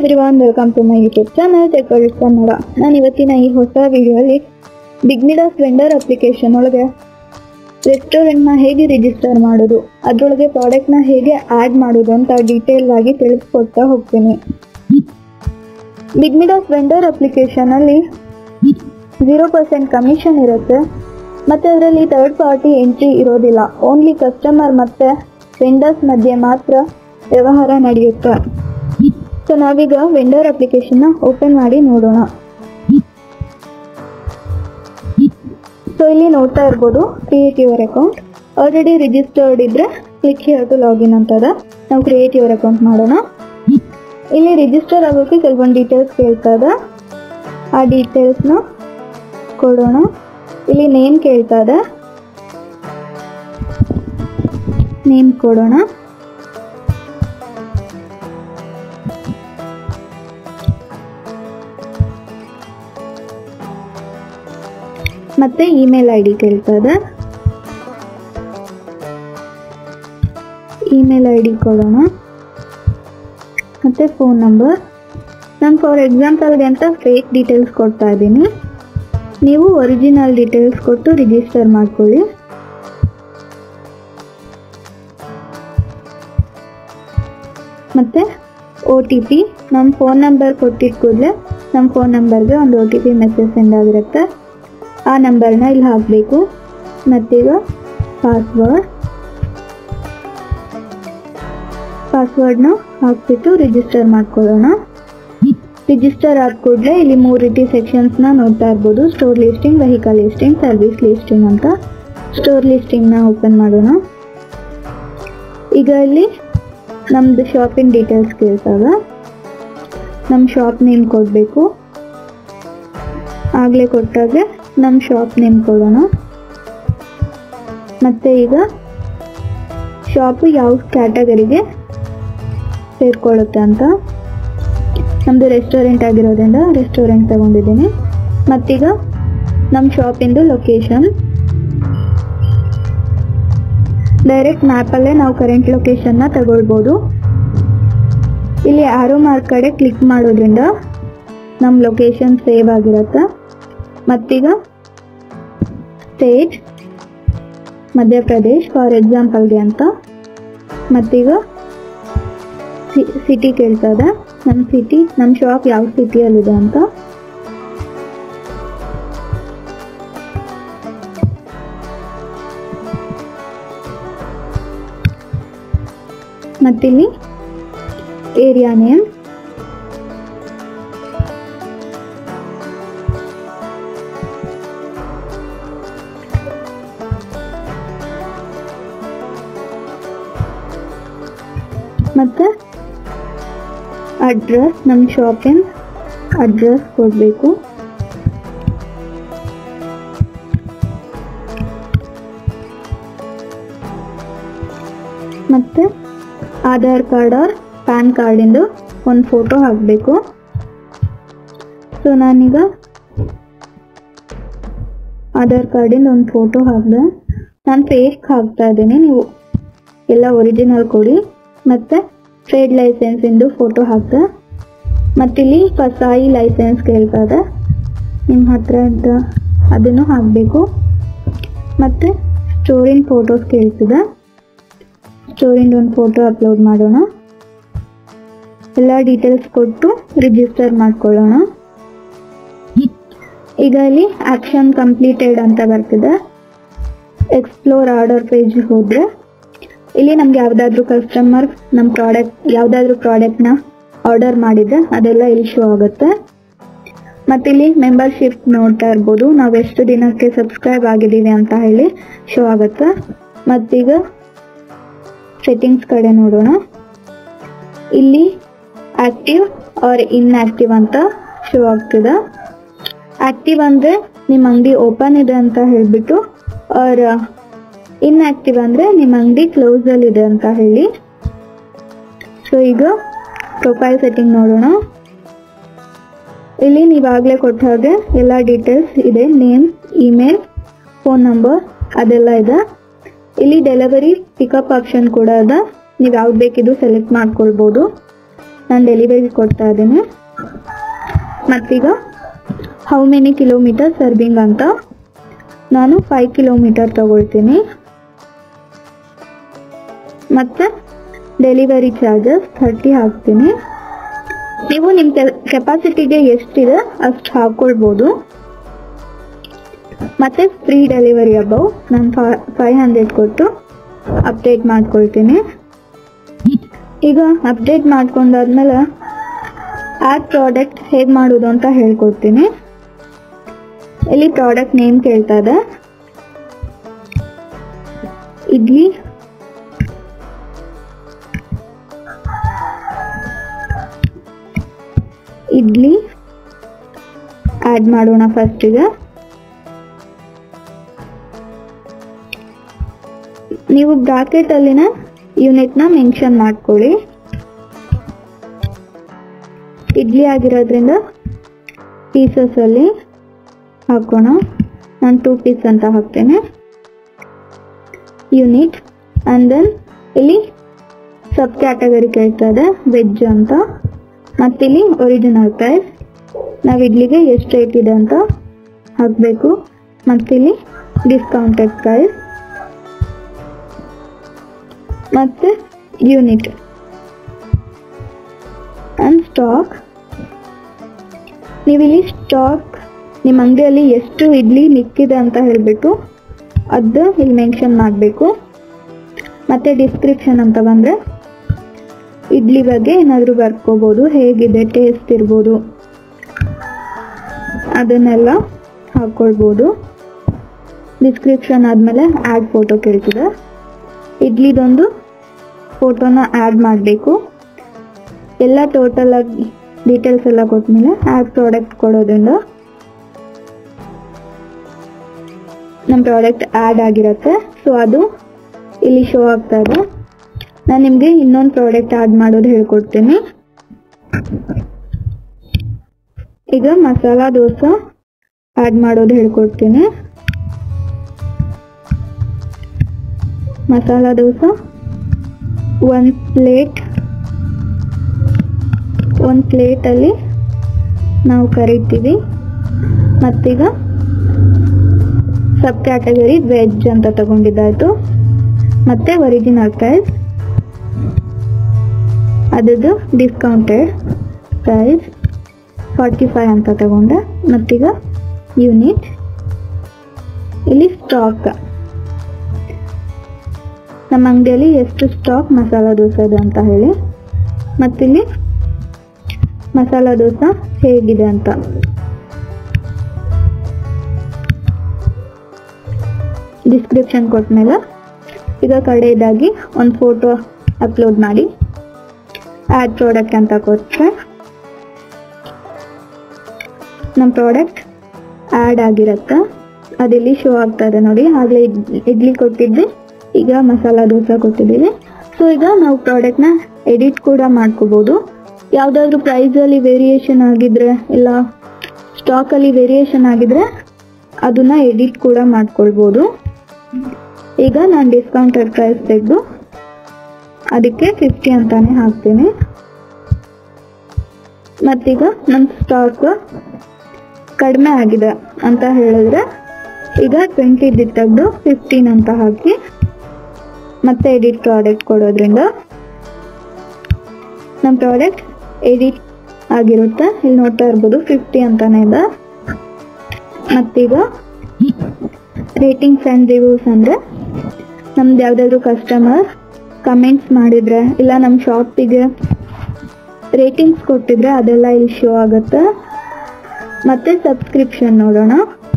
Everyone, welcome to my YouTube channel tech world Kannada. ನಾನು ಇವತ್ತಿನ ಈ ಹೊಸ ವಿಡಿಯೋಲಿ ಬಿಗ್ಮಿಡಾಸ್ ವೆಂಡರ್ ಅಪ್ಲಿಕೇಶನ್ ಒಳಗೆ ರೆಸ್ಟೋರೆಂಟ್ನ ಹೇಗೆ ರಿಜಿಸ್ಟರ್ ಮಾಡೋದು, ಅದರೊಳಗೆ ಪ್ರಾಡಕ್ಟ್ನ ಹೇಗೆ ಆ್ಯಡ್ ಮಾಡೋದು ಅಂತ ಡೀಟೇಲ್ ಆಗಿ ತಿಳಿಸ್ಕೊಡ್ತಾ ಹೋಗ್ತೀನಿ. ಬಿಗ್ಮಿಡಾಸ್ ವೆಂಡರ್ ಅಪ್ಲಿಕೇಶನಲ್ಲಿ 0% ಕಮಿಷನ್ ಇರುತ್ತೆ ಮತ್ತು ಅದರಲ್ಲಿ ಥರ್ಡ್ ಪಾರ್ಟಿ ಎಂಟ್ರಿ ಇರೋದಿಲ್ಲ. ಓನ್ಲಿ ಕಸ್ಟಮರ್ ಮತ್ತು ವೆಂಡರ್ಸ್ ಮಧ್ಯೆ ಮಾತ್ರ ವ್ಯವಹಾರ ನಡೆಯುತ್ತೆ. ಸೊ ನಾವೀಗ ವೆಂಡರ್ ಅಪ್ಲಿಕೇಶನ್ನ ಓಪನ್ ಮಾಡಿ ನೋಡೋಣ. ಸೊ ಇಲ್ಲಿ ನೋಡ್ತಾ ಇರ್ಬೋದು, create your account. Already registered ಇದ್ರೆ ಕ್ಲಿಕ್ ಹಿಯರ್ ಟು ಲಾಗಿನ್ ಅಂತದ. ನಾವು ಕ್ರಿಯೇಟ್ ಯುವರ್ ಅಕೌಂಟ್ ಮಾಡೋಣ. ಇಲ್ಲಿ ರಿಜಿಸ್ಟರ್ ಆಗೋಕ್ಕೆ ಕೆಲವೊಂದು ಡೀಟೇಲ್ಸ್ ಕೇಳ್ತಾ ಇದೆ, ಆ ಡೀಟೇಲ್ಸ್ನ ಕೊಡೋಣ. ಇಲ್ಲಿ ನೇಮ್ ಕೇಳ್ತಾ ಇದೆ, ನೇಮ್ ಕೊಡೋಣ. ಮತ್ತೆ ಇಮೇಲ್ ಐ ಡಿ ಕೇಳ್ತಾ ಇದೆ, ಇಮೇಲ್ ಐ ಡಿ ಕೊಡೋಣ. ಮತ್ತೆ ಫೋನ್ ನಂಬರ್. ನಾನು ಫಾರ್ ಎಕ್ಸಾಂಪಲ್ಗೆ ಅಂತ ಫೇಕ್ ಡೀಟೇಲ್ಸ್ ಕೊಡ್ತಾ ಇದ್ದೀನಿ, ನೀವು ಒರಿಜಿನಲ್ ಡೀಟೇಲ್ಸ್ ಕೊಟ್ಟು ರಿಜಿಸ್ಟರ್ ಮಾಡ್ಕೊಳ್ಳಿ. ಮತ್ತು OTP, ನಮ್ಮ ಫೋನ್ ನಂಬರ್ ಕೊಟ್ಟಿದ್ದ ಕೂಡಲೇ ನಮ್ಮ ಫೋನ್ ನಂಬರ್ಗೆ ಒಂದು OTP ಮೆಸೇಜ್ ಸೆಂಡ್ ಆಗಿರುತ್ತೆ. ಆ ನಂಬರ್ನ ಇಲ್ಲಿ ಹಾಕಬೇಕು. ಮತ್ತೀಗ ಪಾಸ್ವರ್ಡ್ನ ಹಾಕ್ಬಿಟ್ಟು ರಿಜಿಸ್ಟರ್ ಮಾಡ್ಕೊಳ್ಳೋಣ. ರಿಜಿಸ್ಟರ್ ಆದ ಕೂಡಲೇ ಇಲ್ಲಿ 3 ರೀತಿ ಸೆಕ್ಷನ್ಸ್ನ ನೋಡ್ತಾ ಇರ್ಬೋದು. Store listing, vehicle listing, service listing ಅಂತ. ಸ್ಟೋರ್ ಲಿಸ್ಟಿಂಗ್ನ ಓಪನ್ ಮಾಡೋಣ. ಈಗ ಇಲ್ಲಿ ನಮ್ಮದು ಶಾಪಿನ ಡೀಟೇಲ್ಸ್ ಕೇಳ್ತಾಗ ನಮ್ಮ ಶಾಪ್ ನೇಮ್ ಕೊಡಬೇಕು. ಆಗಲೇ ಕೊಟ್ಟಾಗೆ ನಮ್ಮ ಶಾಪ್ ನೇಮ್ ಕೊಡೋಣ. ಮತ್ತು ಈಗ ಶಾಪು ಯಾವ ಕ್ಯಾಟಗರಿಗೆ ಸೇರಿಕೊಳ್ಳುತ್ತೆ ಅಂತ. ನಮ್ಮದು ರೆಸ್ಟೋರೆಂಟ್ ಆಗಿರೋದ್ರಿಂದ ರೆಸ್ಟೋರೆಂಟ್ ತಗೊಂಡಿದ್ದೀನಿ. ಮತ್ತೀಗ ನಮ್ಮ ಶಾಪಿಂದು ಲೊಕೇಶನ್. ಡೈರೆಕ್ಟ್ ಮ್ಯಾಪಲ್ಲೇ ನಾವು ಕರೆಂಟ್ ಲೊಕೇಶನ್ನ ತಗೊಳ್ಬೋದು. ಇಲ್ಲಿ ಆರೋ ಮಾರ್ಕ್ ಕಡೆ ಕ್ಲಿಕ್ ಮಾಡೋದ್ರಿಂದ ನಮ್ಮ ಲೊಕೇಶನ್ ಸೇವ್ ಆಗಿರುತ್ತೆ. ಮತ್ತೀಗ ಸ್ಟೇಟ್ ಮಧ್ಯಪ್ರದೇಶ್ ಫಾರ್ ಎಕ್ಸಾಂಪಲ್ಗೆ ಅಂತ. ಮತ್ತೀಗ ಸಿಟಿ ಕೇಳ್ತದೆ, ನಮ್ಮ ಸಿಟಿ, ನಮ್ಮ ಶಾಪ್ ಯಾವ ಸಿಟಿಯಲ್ಲಿದೆ ಅಂತ. ಮತ್ತಿಲ್ಲಿ ಏರಿಯಾ ನೇಮ್. ಮತ್ತು ಅಡ್ರೆಸ್, ನಮ್ಮ ಶಾಪಿನ ಅಡ್ರೆಸ್ ಕೊಡಬೇಕು. ಮತ್ತು ಆಧಾರ್ ಕಾರ್ಡ್ ಆರ್ ಪ್ಯಾನ್ ಕಾರ್ಡಿಂದು ಒಂದು ಫೋಟೋ ಹಾಕಬೇಕು. ಸೊ ನಾನೀಗ ಆಧಾರ್ ಕಾರ್ಡಿಂದ ಒಂದು ಫೋಟೋ ಹಾಕಿದೆ. ನಾನು ಫೇಕ್ ಹಾಕ್ತಾ ಇದ್ದೀನಿ, ನೀವು ಎಲ್ಲ ಒರಿಜಿನಲ್ ಕೊಡಿ. ಮತ್ತು ಟ್ರೇಡ್ ಲೈಸೆನ್ಸಿಂದು ಫೋಟೋ ಹಾಕ್ದೆ. ಮತ್ತಿಲ್ಲಿ ಕಸಾಯಿ ಲೈಸೆನ್ಸ್ ಕೇಳ್ತಾ ಇದೆ, ನಿಮ್ಮ ಹತ್ರ ಅದನ್ನು ಹಾಕಬೇಕು. ಮತ್ತು ಸ್ಟೋರಿನ ಫೋಟೋಸ್ ಕೇಳ್ತಿದೆ, ಸ್ಟೋರಿಂದ ಒಂದು ಫೋಟೋ ಅಪ್ಲೋಡ್ ಮಾಡೋಣ. ಎಲ್ಲ ಡೀಟೇಲ್ಸ್ ಕೊಟ್ಟು ರಿಜಿಸ್ಟರ್ ಮಾಡ್ಕೊಳ್ಳೋಣ. ಈಗ ಇಲ್ಲಿ ಆಕ್ಷನ್ ಕಂಪ್ಲೀಟೆಡ್ ಅಂತ ಬರ್ತಿದೆ. ಎಕ್ಸ್ಪ್ಲೋರ್ ಆರ್ಡರ್ ಪೇಜ್ ಹೋದರೆ ಇಲ್ಲಿ ನಮ್ಗೆ ಯಾವುದಾದ್ರೂ ಕಸ್ಟಮರ್ ನಮ್ಮ ಯಾವುದಾದ್ರೂ ಪ್ರಾಡಕ್ಟ್ನ ಆರ್ಡರ್ ಮಾಡಿದರೆ ಅದೆಲ್ಲ ಇಲ್ಲಿ ಶೋ ಆಗುತ್ತೆ. ಮತ್ತಿಲ್ಲಿ ಮೆಂಬರ್ಶಿಪ್ ನೋಡ್ತಾ ಇರ್ಬೋದು, ನಾವು ಎಷ್ಟು ದಿನಕ್ಕೆ ಸಬ್ಸ್ಕ್ರೈಬ್ ಆಗಿದ್ದೀವಿ ಅಂತ ಹೇಳಿ ಶೋ ಆಗುತ್ತೆ. ಮತ್ತೀಗ ಸೆಟ್ಟಿಂಗ್ಸ್ ಕಡೆ ನೋಡೋಣ. ಇಲ್ಲಿ ಆಕ್ಟಿವ್ ಆರ್ ಇನ್ಆಕ್ಟಿವ್ ಅಂತ ಶೋ ಆಗ್ತಿದೆ. ಆಕ್ಟಿವ್ ಅಂದರೆ ನಿಮ್ಮ ಅಂಗಡಿ ಓಪನ್ ಇದೆ ಅಂತ ಹೇಳಿಬಿಟ್ಟು, ಆರ್ ಇನ್ಆಕ್ಟಿವ್ ಅಂದರೆ ನಿಮ್ಮ ಅಂಗಡಿ ಕ್ಲೋಸಲ್ಲಿ ಇದೆ ಅಂತ ಹೇಳಿ. ಸೊ ಈಗ ಪ್ರೊಫೈಲ್ ಸೆಟ್ಟಿಂಗ್ ನೋಡೋಣ. ಇಲ್ಲಿ ನೀವಾಗಲೇ ಕೊಟ್ಟ ಹಾಗೆ ಎಲ್ಲ ಡೀಟೇಲ್ಸ್ ಇದೆ, ನೇಮ್, ಇಮೇಲ್, ಫೋನ್ ನಂಬರ್ ಅದೆಲ್ಲ ಇದೆ. ಇಲ್ಲಿ ಡೆಲಿವರಿ ಪಿಕಪ್ ಆಪ್ಷನ್ ಕೂಡ ಇದೆ, ನೀವು ಯಾವ್ದು ಬೇಕಿದ್ದು ಸೆಲೆಕ್ಟ್ ಮಾಡ್ಕೊಳ್ಬೋದು. ನಾನು ಡೆಲಿವರಿ ಕೊಡ್ತಾ ಇದ್ದೀನಿ. ಮತ್ತೀಗ ಹೌ ಮೆನಿ ಕಿಲೋಮೀಟರ್ ಸರ್ವಿಂಗ್ ಅಂತ ನಾನು 5 ಕಿಲೋಮೀಟರ್ ತಗೊಳ್ತೀನಿ. ಮತ್ತು ಡೆಲಿವರಿ ಚಾರ್ಜಸ್ 30 ಹಾಕ್ತೀನಿ. ನೀವು ನಿಮ್ಮ ಕೆಪಾಸಿಟಿಗೆ ಎಷ್ಟಿದೆ ಅಷ್ಟು ಹಾಕ್ಕೊಳ್ಬೋದು. ಮತ್ತು ಫ್ರೀ ಡೆಲಿವರಿ ಅಬೌವ್ ನಾನು 500 ಕೊಟ್ಟು ಅಪ್ಡೇಟ್ ಮಾಡ್ಕೊಳ್ತೀನಿ. ಈಗ ಅಪ್ಡೇಟ್ ಮಾಡ್ಕೊಂಡಾದ್ಮೇಲೆ ಆ್ಯಡ್ ಪ್ರಾಡಕ್ಟ್ ಹೇಗೆ ಮಾಡೋದು ಅಂತ ಹೇಳ್ಕೊಡ್ತೀನಿ. ಇಲ್ಲಿ ಪ್ರಾಡಕ್ಟ್ ನೇಮ್ ಕೇಳ್ತಾ ಇದೆ. ಇಡ್ಲಿ ಆ್ಯಡ್ ಮಾಡೋಣ ಫಸ್ಟಿಗೆ. ನೀವು ಬ್ರಾಕೆಟ್ ಅಲ್ಲಿನ ಯೂನಿಟ್ನ ಮೆನ್ಷನ್ ಮಾಡ್ಕೊಳ್ಳಿ. ಇಡ್ಲಿ ಆಗಿರೋದ್ರಿಂದ ಪೀಸಸ್ ಅಲ್ಲಿ ಹಾಕೋಣ. ನಾನು 2 ಪೀಸ್ ಅಂತ ಹಾಕ್ತೇನೆ. ಯೂನಿಟ್ ಆ್ಯಂಡ್ ದೆನ್ ಇಲ್ಲಿ ಸಬ್ ಕ್ಯಾಟಗರಿ ಕೇಳ್ತಾ ಇದೆ ವೆಜ್ ಅಂತ. ಮತ್ತಿಲ್ಲಿ ಒರಿಜಿನಲ್ ಪ್ರೈಸ್ ನಾವು ಇಡ್ಲಿಗೆ ಎಷ್ಟು ರೇಟ್ ಇದೆ ಅಂತ ಹಾಕಬೇಕು. ಮತ್ತಿಲ್ಲಿ ಡಿಸ್ಕೌಂಟೆಡ್ ಪ್ರೈಸ್ ಮತ್ತು ಯೂನಿಟ್ ಆ್ಯಂಡ್ ಸ್ಟಾಕ್. ನೀವಿಲ್ಲಿ ಸ್ಟಾಕ್ ನಿಮ್ಮ ಅಂಗಡಿಯಲ್ಲಿ ಎಷ್ಟು ಇಡ್ಲಿ ಮಿಕ್ಕಿದೆ ಅಂತ ಹೇಳಿಬಿಟ್ಟು ಅದು ಇಲ್ಲಿ ಮೆನ್ಷನ್ ಮಾಡಬೇಕು. ಮತ್ತು ಡಿಸ್ಕ್ರಿಪ್ಷನ್ ಅಂತ ಬಂದರೆ ಇಡ್ಲಿ ಬಗ್ಗೆ ಏನಾದರೂ ಬರ್ಕೋಬೋದು, ಹೇಗಿದೆ ಟೇಸ್ಟ್ ಇರ್ಬೋದು ಅದನ್ನೆಲ್ಲ ಹಾಕ್ಕೊಳ್ಬೋದು. ಡಿಸ್ಕ್ರಿಪ್ಷನ್ ಆದಮೇಲೆ ಆ್ಯಡ್ ಫೋಟೋ ಕೇಳ್ತಿದೆ. ಇಡ್ಲಿದೊಂದು ಫೋಟೋನ ಆ್ಯಡ್ ಮಾಡಬೇಕು. ಎಲ್ಲ ಟೋಟಲ್ ಆಗಿ ಡೀಟೇಲ್ಸ್ ಎಲ್ಲ ಕೊಟ್ಮೇಲೆ ಆ್ಯಡ್ ಪ್ರಾಡಕ್ಟ್ ಕೊಡೋದ್ರಿಂದ ನಮ್ಮ ಪ್ರಾಡಕ್ಟ್ ಆ್ಯಡ್ ಆಗಿರುತ್ತೆ. ಸೊ ಅದು ಇಲ್ಲಿ ಶೋ ಆಗ್ತಾ ಇದೆ. ನಾನು ನಿಮಗೆ ಇನ್ನೊಂದು ಪ್ರಾಡಕ್ಟ್ ಆ್ಯಡ್ ಮಾಡೋದು ಹೇಳ್ಕೊಡ್ತೀನಿ. ಈಗ ಮಸಾಲಾ ದೋಸೆ ಆ್ಯಡ್ ಮಾಡೋದು ಹೇಳ್ಕೊಡ್ತೀನಿ. ಮಸಾಲಾ ದೋಸೆ 1 ಪ್ಲೇಟಲ್ಲಿ ನಾವು ಕರಿತೀವಿ. ಮತ್ತೀಗ ಸಬ್ ಕ್ಯಾಟಗರಿ ವೆಜ್ ಅಂತ ತಗೊಂಡಿದ್ದಾಯಿತು. ಮತ್ತು ಒರಿಜಿನಲ್ ಪ್ರೈಸ್ ಅದರದ್ದು ಡಿಸ್ಕೌಂಟೆಡ್ ಪ್ರೈಸ್ 45 ಅಂತ ತಗೊಂಡೆ. ಮತ್ತೀಗ ಯೂನಿಟ್, ಇಲ್ಲಿ ಸ್ಟಾಕ್ ನಮ್ಮ ಅಂಗಡಿಯಲ್ಲಿ ಎಷ್ಟು ಸ್ಟಾಕ್ ಮಸಾಲಾ ದೋಸೆ ಇದೆ ಅಂತ ಹೇಳಿ. ಮತ್ತಿಲ್ಲಿ ಮಸಾಲಾ ದೋಸೆ ಹೇಗಿದೆ ಅಂತ. ಡಿಸ್ಕ್ರಿಪ್ಷನ್ ಕೊಟ್ಮೇಲೆ ಈಗ ಕಡೆಯದಾಗಿ ಒಂದು ಫೋಟೋ ಅಪ್ಲೋಡ್ ಮಾಡಿ ಆ್ಯಡ್ ಪ್ರಾಡಕ್ಟ್ ಅಂತ ಕೊಟ್ಟರೆ ನಮ್ಮ ಪ್ರಾಡಕ್ಟ್ ಆ್ಯಡ್ ಆಗಿರುತ್ತೆ. ಅದಿಲ್ಲಿ ಶೋ ಆಗ್ತಾ ಇದೆ ನೋಡಿ. ಆಗಲೇ ಇಡ್ಲಿ ಕೊಟ್ಟಿದ್ದೆ, ಈಗ ಮಸಾಲಾ ದೋಸೆ ಕೊಟ್ಟಿದ್ದೀವಿ. ಸೊ ಈಗ ನಾವು ಪ್ರಾಡಕ್ಟ್ನ ಎಡಿಟ್ ಕೂಡ ಮಾಡ್ಕೋಬೋದು. ಯಾವುದಾದ್ರೂ ಪ್ರೈಸಲ್ಲಿ ವೇರಿಯೇಷನ್ ಆಗಿದ್ರೆ ಇಲ್ಲ ಸ್ಟಾಕಲ್ಲಿ ವೇರಿಯೇಷನ್ ಆಗಿದ್ರೆ ಅದನ್ನು ಎಡಿಟ್ ಕೂಡ ಮಾಡ್ಕೊಳ್ಬೋದು. ಈಗ ನಾನು ಡಿಸ್ಕೌಂಟೆಡ್ ಪ್ರೈಸ್ ತೆಗೆದು ಅದಕ್ಕೆ 50 ಅಂತಾನೆ ಹಾಕ್ತೀನಿ. ಮತ್ತೀಗ ನಮ್ಮ ಸ್ಟಾಕ್ ಕಡಿಮೆ ಆಗಿದೆ ಅಂತ ಹೇಳಿದ್ರೆ ಈಗ 20 ತೆಗೆದು 15 ಅಂತ ಹಾಕಿ ಮತ್ತೆ ಎಡಿಟ್ ಪ್ರಾಡಕ್ಟ್ ಕೊಡೋದ್ರಿಂದ ನಮ್ಮ ಪ್ರಾಡಕ್ಟ್ ಎಡಿಟ್ ಆಗಿರುತ್ತೆ. ಇಲ್ಲಿ ನೋಡ್ತಾ ಇರ್ಬೋದು 50 ಅಂತಾನೆ ಇದೆ. ಮತ್ತೀಗ ರೇಟಿಂಗ್ಸ್ ಆ್ಯಂಡ್ ರಿವ್ಯೂಸ್ ಅಂದರೆ ನಮ್ದು ಯಾವುದಾದ್ರೂ ಕಸ್ಟಮರ್ ಕಮೆಂಟ್ಸ್ ಮಾಡಿದರೆ ಇಲ್ಲ ನಮ್ಮ ಶಾಪಿಗೆ ರೇಟಿಂಗ್ಸ್ ಕೊಟ್ಟಿದ್ರೆ ಅದೆಲ್ಲ ಇಲ್ಲಿ ಶೋ ಆಗುತ್ತೆ. ಮತ್ತು ಸಬ್ಸ್ಕ್ರಿಪ್ಷನ್ ನೋಡೋಣ.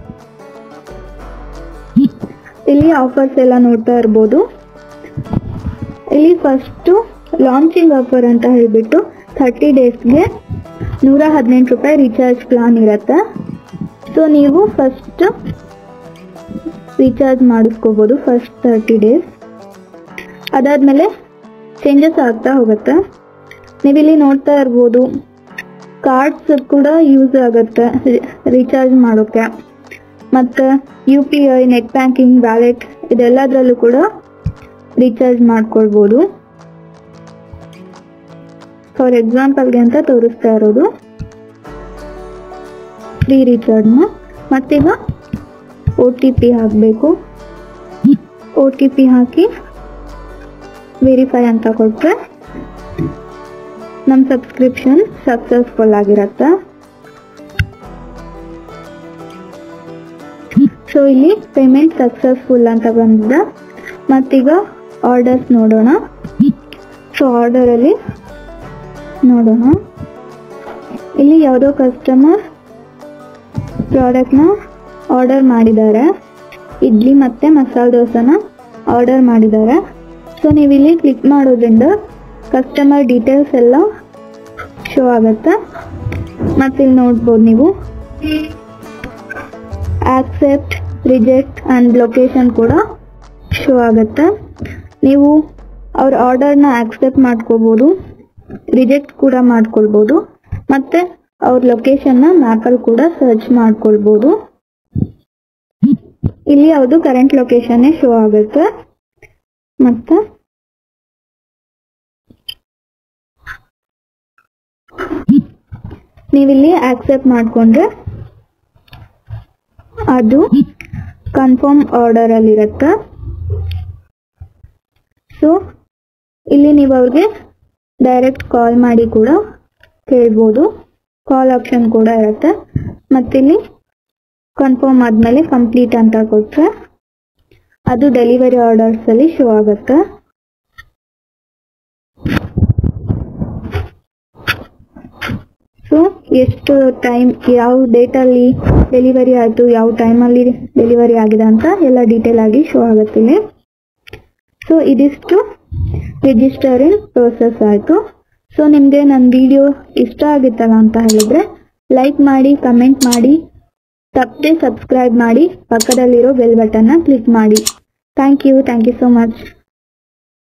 ಇಲ್ಲಿ ಆಫರ್ಸ್ ಎಲ್ಲ ನೋಡ್ತಾ ಇರ್ಬೋದು. ಇಲ್ಲಿ ಫಸ್ಟು ಲಾಂಚಿಂಗ್ ಆಫರ್ ಅಂತ ಹೇಳಿಬಿಟ್ಟು 30 ಡೇಸ್ಗೆ 118 ರೂಪಾಯಿ ರೀಚಾರ್ಜ್ ಪ್ಲಾನ್ ಇರುತ್ತೆ. ಸೊ ನೀವು ಫಸ್ಟ್ ರೀಚಾರ್ಜ್ ಮಾಡಿಸ್ಕೋಬೋದು ಫಸ್ಟ್ 30 ಡೇಸ್. ಅದಾದಮೇಲೆ ಚೇಂಜಸ್ ಆಗ್ತಾ ಹೋಗುತ್ತೆ. ನೀವಿಲ್ಲಿ ನೋಡ್ತಾ ಇರ್ಬೋದು ಕಾರ್ಡ್ಸ್ ಕೂಡ ಯೂಸ್ ಆಗುತ್ತೆ ರೀಚಾರ್ಜ್ ಮಾಡೋಕ್ಕೆ. ಮತ್ತು UPI, ನೆಟ್ ಬ್ಯಾಂಕಿಂಗ್, ವ್ಯಾಲೆಟ್ ಇದೆಲ್ಲದರಲ್ಲೂ ಕೂಡ ರೀಚಾರ್ಜ್ ಮಾಡ್ಕೊಳ್ಬೋದು. ಫಾರ್ ಎಕ್ಸಾಂಪಲ್ಗೆ ಅಂತ ತೋರಿಸ್ತಾ ಇರೋದು ಫ್ರೀ ರೀಚಾರ್ಜ್ನ. ಮತ್ತೀಗ OTP ಹಾಕಬೇಕು. OTP ಹಾಕಿ ವೆರಿಫೈ ಅಂತ ಕೊಟ್ಟರೆ ನಮ್ಮ ಸಬ್ಸ್ಕ್ರಿಪ್ಷನ್ ಸಕ್ಸಸ್ಫುಲ್ ಆಗಿರುತ್ತೆ. ಸೊ ಇಲ್ಲಿ ಪೇಮೆಂಟ್ ಸಕ್ಸಸ್ಫುಲ್ ಅಂತ ಬಂದಿದೆ. ಮತ್ತೀಗ ಆರ್ಡರ್ಸ್ ನೋಡೋಣ. ಸೊ ಆರ್ಡರಲ್ಲಿ ನೋಡೋಣ, ಇಲ್ಲಿ ಯಾವುದೋ ಕಸ್ಟಮರ್ ಪ್ರಾಡಕ್ಟ್ನ ಆರ್ಡರ್ ಮಾಡಿದ್ದಾರೆ, ಇಡ್ಲಿ ಮತ್ತು ಮಸಾಲೆ ದೋಸೆನ ಆರ್ಡರ್ ಮಾಡಿದ್ದಾರೆ. ಸೊ ನೀವು ಇಲ್ಲಿ ಕ್ಲಿಕ್ ಮಾಡೋದ್ರಿಂದ ಕಸ್ಟಮರ್ ಡೀಟೇಲ್ಸ್ ಎಲ್ಲ ಶೋ ಆಗುತ್ತೆ. ಮತ್ತು ಇಲ್ಲಿ ನೋಡ್ಬೋದು ನೀವು ಆಕ್ಸೆಪ್ಟ್, ರಿಜೆಕ್ಟ್ ಆ್ಯಂಡ್ ಲೊಕೇಶನ್ ಕೂಡ ಶೋ ಆಗುತ್ತೆ. ನೀವು ಅವ್ರ ಆರ್ಡರ್ನ ಆಕ್ಸೆಪ್ಟ್ ಮಾಡ್ಕೋಬೋದು, ರಿಜೆಕ್ಟ್ ಕೂಡ ಮಾಡ್ಕೊಳ್ಬೋದು, ಮತ್ತು ಅವ್ರ ಲೊಕೇಶನ್ನ ಮ್ಯಾಪಲ್ಲಿ ಕೂಡ ಸರ್ಚ್ ಮಾಡ್ಕೊಳ್ಬೋದು. ಇಲ್ಲಿ ಯಾವುದು ಕರೆಂಟ್ ಲೊಕೇಶನ್ನೇ ಶೋ ಆಗುತ್ತೆ. ಮತ್ತು ನೀವಿಲ್ಲಿ ಆಕ್ಸೆಪ್ಟ್ ಮಾಡಿಕೊಂಡ್ರೆ ಅದು ಕನ್ಫರ್ಮ್ ಆರ್ಡರಲ್ಲಿರುತ್ತೆ. ಸೊ ಇಲ್ಲಿ ನೀವು ಅವ್ರಿಗೆ ಡೈರೆಕ್ಟ್ ಕಾಲ್ ಮಾಡಿ ಕೂಡ ಕೇಳ್ಬೋದು, ಕಾಲ್ ಆಪ್ಷನ್ ಕೂಡ ಇರುತ್ತೆ. ಮತ್ತಿಲ್ಲಿ ಕನ್ಫರ್ಮ್ ಆದಮೇಲೆ ಕಂಪ್ಲೀಟ್ ಅಂತ ಕೊಟ್ಟರೆ ಅದು ಡೆಲಿವರಿ ಆರ್ಡರ್ಸಲ್ಲಿ ಶೋ ಆಗುತ್ತೆ. ಸೊ ಎಷ್ಟು ಟೈಮ್, ಯಾವ ಡೇಟಲ್ಲಿ ಡೆಲಿವರಿ ಆಯಿತು, ಯಾವ ಟೈಮಲ್ಲಿ ಡೆಲಿವರಿ ಆಗಿದೆ ಅಂತ ಎಲ್ಲ ಡೀಟೇಲ್ ಆಗಿ ಶೋ ಆಗುತ್ತೆ ಇಲ್ಲಿ. ಸೊ ಇದಿಷ್ಟು ರಿಜಿಸ್ಟರಿಂಗ್ ಪ್ರೋಸೆಸ್ ಆಯಿತು. ಸೊ ನಿಮಗೆ ನನ್ನ ವಿಡಿಯೋ ಇಷ್ಟ ಆಗಿತ್ತಲ್ಲ ಅಂತ ಹೇಳಿದರೆ ಲೈಕ್ ಮಾಡಿ, ಕಮೆಂಟ್ ಮಾಡಿ, ತಪ್ಪದೆ ಸಬ್ಸ್ಕ್ರೈಬ್ ಮಾಡಿ, ಪಕ್ಕದಲ್ಲಿರೋ ಬೆಲ್ ಬಟನ್ನ ಕ್ಲಿಕ್ ಮಾಡಿ. Thank you so much.